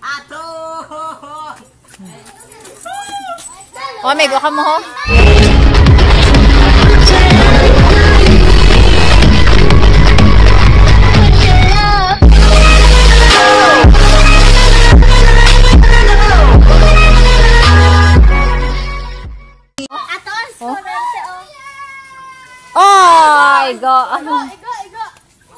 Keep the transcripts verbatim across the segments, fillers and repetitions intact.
Ato! Oh, may go ka mo ho? Oh, igo. Igo, igo.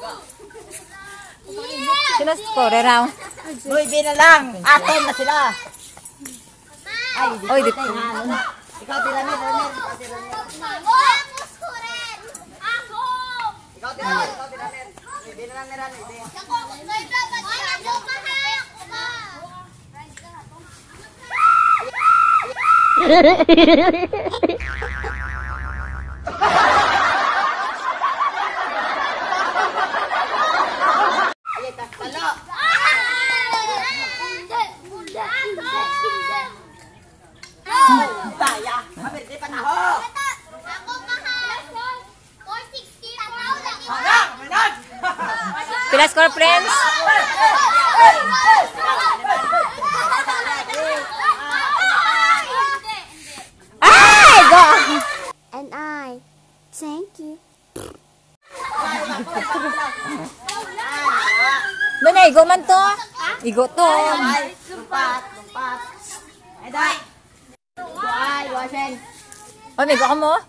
Sino score round? Uy, bina lang. Atom na sila. Ay, Oy, di. ikaw tiramir, tiramir. Ako skuren. Ako. Ikaw tiramir, ikaw tiramir. Bina lang niran. Ako, may dapat ako mahal. Ay, talo. Daya. Kami di pa na ho. Ako mahal. four sixty. Hanggang, manag. Pila score, friends? Ay, go. And I thank you. Doon na, igo man to. Igo to. Ay, lumpat, lumpat. Ay, day. Ay, wasen. Oh, may go ka mo?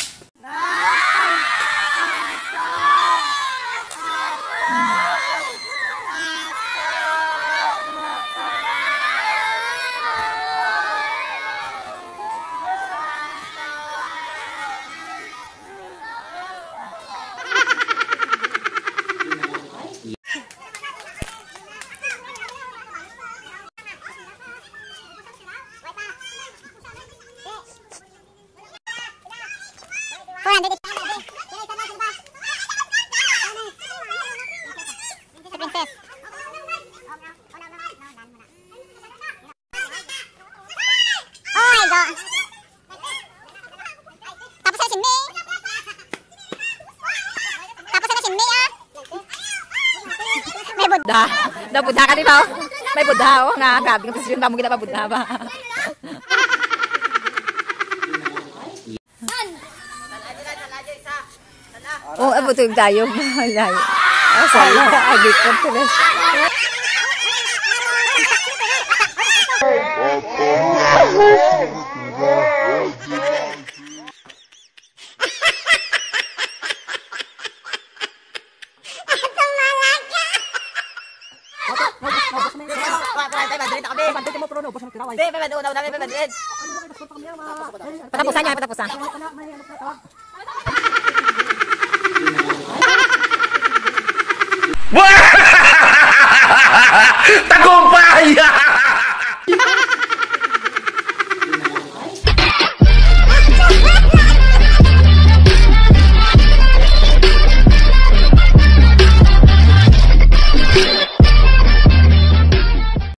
Buddha. Da Buddha ka di ba? May Buddha oh nga gabi ng posisyon ba mo kita pa Buddha ba? Oh, abo to tayo. Layo. Ah, sala. Agit ko tulis. Patapusan niya, patapusan. Tagumpay!